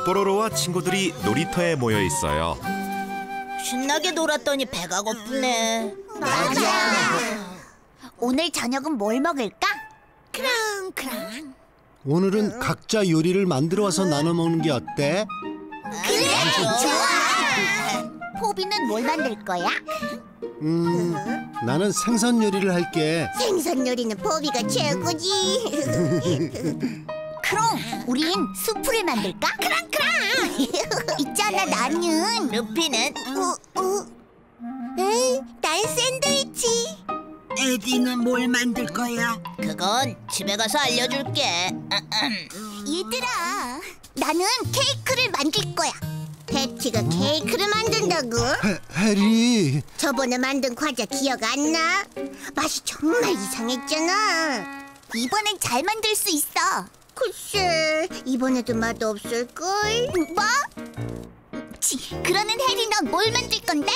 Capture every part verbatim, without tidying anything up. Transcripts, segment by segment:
뽀로로와 친구들이 놀이터에 모여 있어요. 신나게 놀았더니 배가 고프네. 맞아. 오늘 저녁은 뭘 먹을까? 크랑크랑. 오늘은 각자 요리를 만들어 와서 나눠 먹는 게 어때? 그래, 좋아. 포비는 뭘 만들 거야? 음, 나는 생선 요리를 할게. 생선 요리는 포비가 최고지. 그럼 우린 수프를 만들까? 크랑크랑. 있잖아, 나는. 루피는? 어, 어. 에이, 난 샌드위치. 에디는 뭘 만들 거야? 그건 집에 가서 알려줄게. 얘들아, 나는 케이크를 만들 거야. 패티가 케이크를 만든다고? 해, 해리, 저번에 만든 과자 기억 안 나? 맛이 정말 이상했잖아. 이번엔 잘 만들 수 있어. 글쎄, 이번에도 맛 없을걸? 뭐? 치, 그러는 해리, 넌 뭘 만들 건데?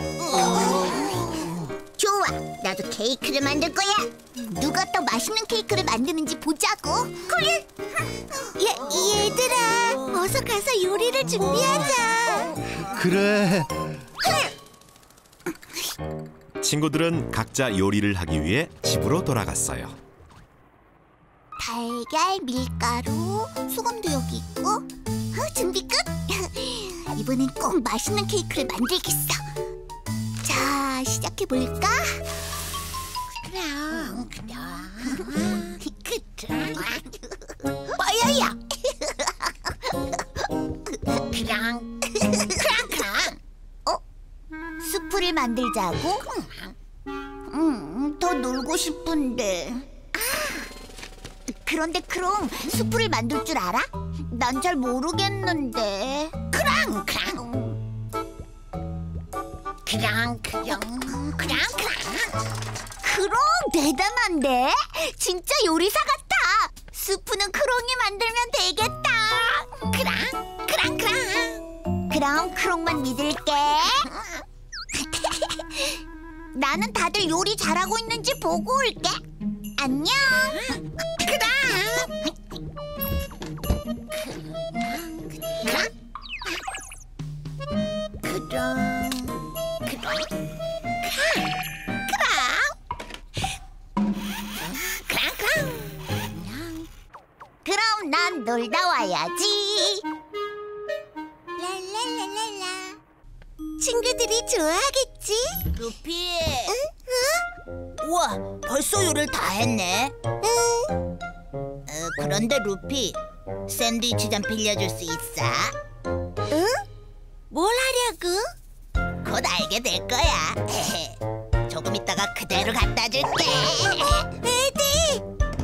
좋아, 나도 케이크를 만들 거야. 누가 더 맛있는 케이크를 만드는지 보자고. 그래. 얘, 얘들아, 어서 가서 요리를 준비하자. 그래. 친구들은 각자 요리를 하기 위해 집으로 돌아갔어요. 달걀, 밀가루, 소금도 여기 있고. 어, 준비 끝. 이번엔 꼭 맛있는 케이크를 만들겠어. 자, 시작해볼까? 그럼, 그럼. 그럼. 빠야야. 그랑, 그랑, 그랑. 어? 수프를 만들자고? 음, 더 놀고 싶은데. 아, 그런데 크롱, 수프를 만들 줄 알아? 난 잘 모르겠는데. 크랑, 크랑. 크랑, 크랑, 크랑, 크랑. 크롱, 대단한데? 진짜 요리사 같아. 수프는 크롱이 만들면 되겠다. 크랑, 크랑, 크랑. 그럼 크롱만 믿을게. 나는 다들 요리 잘하고 있는지 보고 올게. 안녕. 크랑. 크랑. 크랑. 크랑. 크랑. 크랑. 그럼 난 놀다 와야지. 랄랄랄랄라. 친구들이 좋아하겠지? 루피. 우와, 벌써 요리를 다 했네. 응. 어, 그런데 루피, 샌드위치 좀 빌려줄 수 있어? 응? 뭘 하려고? 곧 알게 될 거야. 조금 있다가 그대로 갖다 줄게. 에디!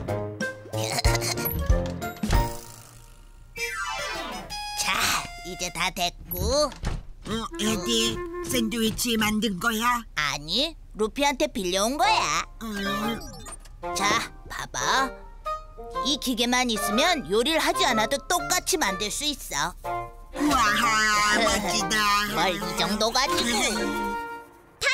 자, 이제 다 됐고. 어, 에디, 샌드위치 만든 거야? 아니, 루피한테 빌려온 거야. 음, 자, 봐봐. 이 기계만 있으면 요리를 하지 않아도 똑같이 만들 수 있어. 우와, 멋지다. 뭘 이 정도 가지고. 다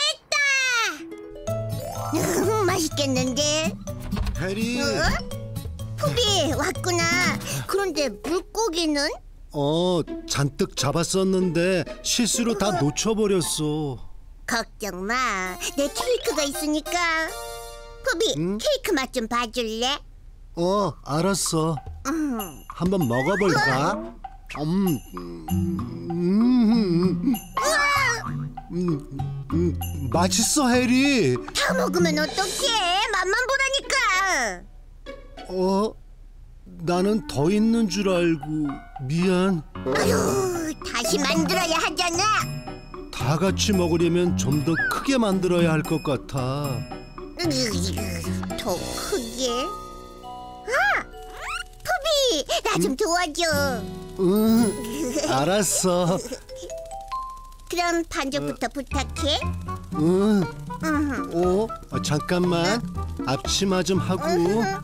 했다! 음, 맛있겠는데? 해리. 어? 푸비, 왔구나. 그런데 물고기는? 어, 잔뜩 잡았었는데 실수로 다 놓쳐버렸어. 걱정 마. 내 케이크가 있으니까. 푸비, 응? 케이크 맛 좀 봐줄래? 어, 알았어. 음. 한번 먹어볼까? 음, 음, 음, 음, 음, 맛있어, 해리. 다 먹으면 어떡해? 맛만 보라니까. 어, 나는 더 있는 줄 알고 미안. 아유, 다시 만들어야 하잖아. 다 같이 먹으려면 좀 더 크게 만들어야 할 것 같아. 으이그, 더 크게? 아! 푸비, 나 좀 도와줘. 응, 알았어. 그럼 반죽부터 부탁해. 응. 음. 어, 어, 잠깐만. 앞치마 좀 하고. 음.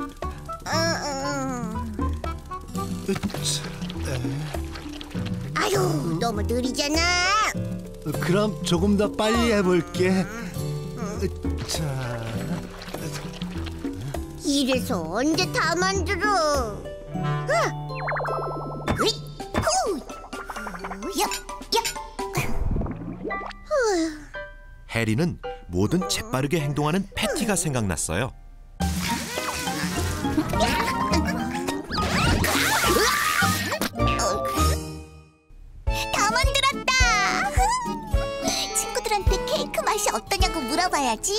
음. 으차, 에. 아유, 너무 느리잖아. 그럼 조금 더 빨리 해볼게. 자, 이래서 언제 다 만들어? 으! 으이! 해리는 뭐든 재빠르게 행동하는 패티가 생각났어요. 다 만들었다. 친구들한테 케이크 맛이 어떠냐고 물어봐야지.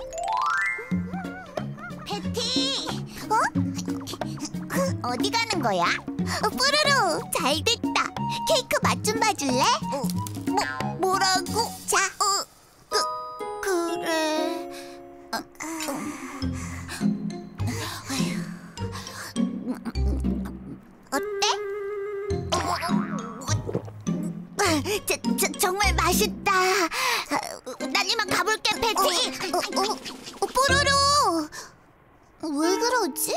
패티, 어? 어디 가는 거야? 어, 뽀로로, 잘 됐다. 케이크 맛 좀 봐줄래? 어, 뭐, 뭐라고? 자, 어, 그, 그래. 어, 어. 어때? 어, 저, 저, 정말 맛있다. 난 이만 가볼게, 패티. 어, 어, 어, 어, 뽀로로. 왜 그러지?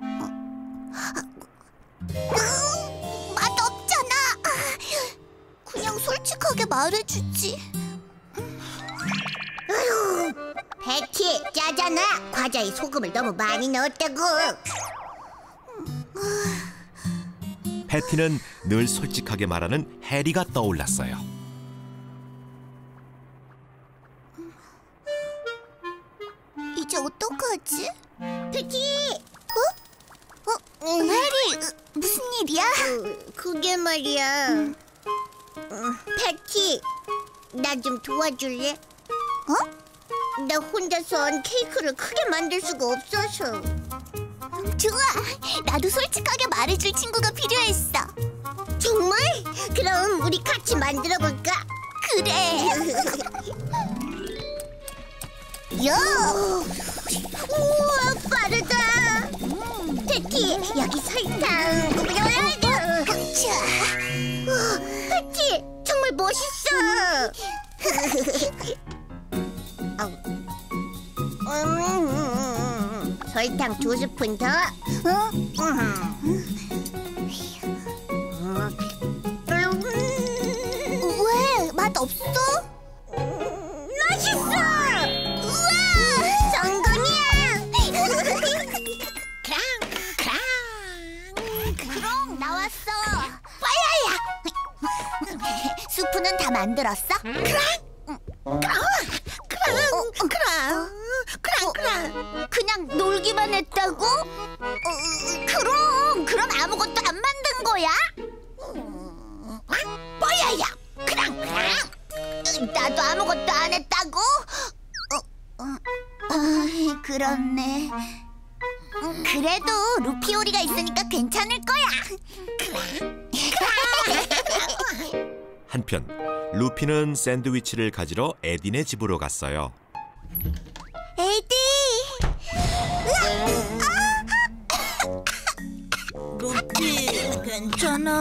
음, 맛없잖아. 그냥 솔직하게 말해주지. 패티, 짜잖아. 과자에 소금을 너무 많이 넣었다고. 패티는 늘 솔직하게 말하는 해리가 떠올랐어요. 이제 어떡하지? 패티! 어? 어? 해리, 무슨 일이야? 그게 말이야. 패티, 나 좀 도와줄래? 어? 나 혼자선 케이크를 크게 만들 수가 없어서. 좋아, 나도 솔직하게 말해줄 친구가 필요했어. 정말? 그럼 우리 같이 만들어 볼까? 그래. 요! 우와, 빠르다. 패티, 여기 설탕. 자, 패티, 정말 멋있어. 음, 설탕 두 스푼 더. 어? 왜? 맛 없어? 맛있어! 우와! 성공이야! 크랑! 크랑! 크롱 나왔어! 빠야야! 수프는 다 만들었어? 크랑! 크랑! 크랑! 크랑! 크랑! 크랑! 그냥 놀기만 했다고? 어, 그럼! 그럼 아무것도 안 만든 거야? 빠야야! 크랑! 크랑! 나도 아무것도 안 했다고? 어, 어, 아, 그렇네. 그래도 루피 요리가 있으니까 괜찮을 거야. 한편 루피는 샌드위치를 가지러 에딘의 집으로 갔어요. 에디! 루피, 괜찮아?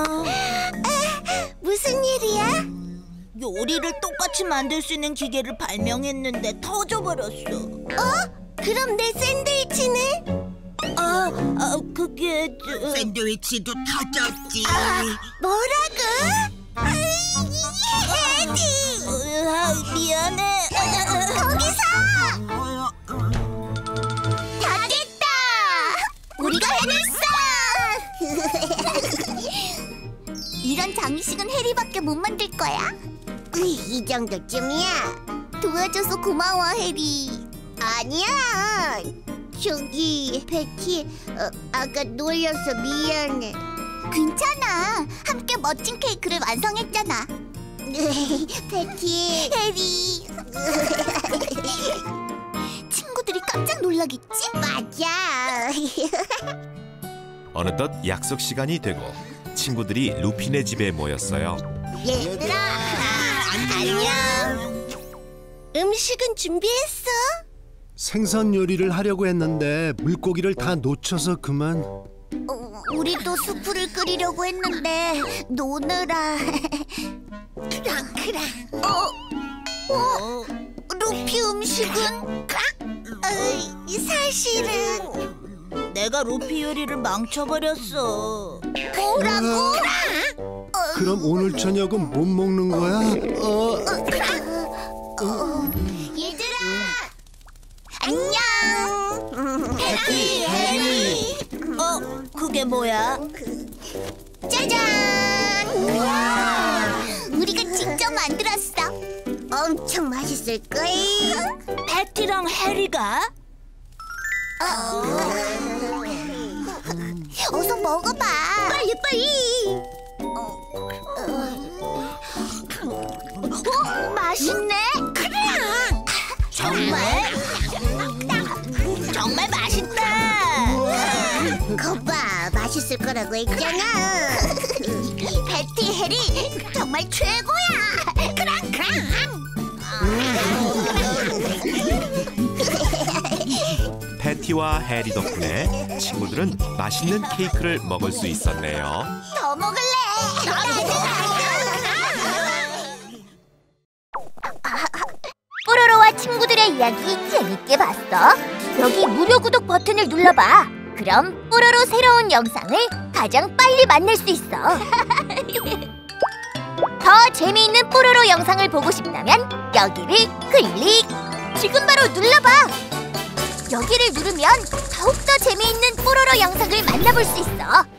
무슨 일이야? 요리를 똑같이 만들 수 있는 기계를 발명했는데 터져버렸어. 어? 그럼 내 샌드위치는? 아, 아 그게 저... 샌드위치도 터졌지. 뭐라고? 에디! 아, 미안해. 거기서! 다 됐다! 우리가 해냈어! 이런 장식은 해리밖에 못 만들 거야. 이 정도쯤이야. 도와줘서 고마워, 해리. 아니야. 저기 패티, 어, 아까 놀려서 미안해. 괜찮아. 함께 멋진 케이크를 완성했잖아. 패티, 해리. 친구들이 깜짝 놀라겠지? 맞아. 어느덧 약속 시간이 되고 친구들이 루피네 집에 모였어요. 얘들아, 안녕. 음식은 준비했어? 생선 요리를 하려고 했는데 물고기를 다 놓쳐서 그만. 어, 우리도 수프를 끓이려고 했는데 노느라. 크랑 크랑. 어? 어? 루피 음식은? 어이, 사실은 내가 루피 요리를 망쳐버렸어. 뭐라고? 그럼 오늘 저녁은 못 먹는 거야? 어, 어, 얘들아, 안녕. 해리, 해리. 어, 그게 뭐야? 짜잔! 우와! 우리가 직접 만들었어. 엄청 엄청 맛있을걸. 패티랑 해리가? 어서 먹어봐. 빨리 빨리. 어, 맛있네. 그래. 정말? 정말 맛있다. 거봐, 맛있을 거라고 했잖아. 베티, 해리 정말 최고야. 그랑 그랑. 패티와 해리 덕분에 친구들은 맛있는 케이크를 먹을 수 있었네요. 더 먹을래. 뽀로로와 친구들의 이야기 재밌게 봤어? 여기 무료 구독 버튼을 눌러봐. 그럼 뽀로로 새로운 영상을 가장 빨리 만날 수 있어. 더 재미있는 뽀로로 영상을 보고 싶다면 여기를 클릭! 지금 바로 눌러봐! 여기를 누르면 더욱더 재미있는 뽀로로 영상을 만나볼 수 있어.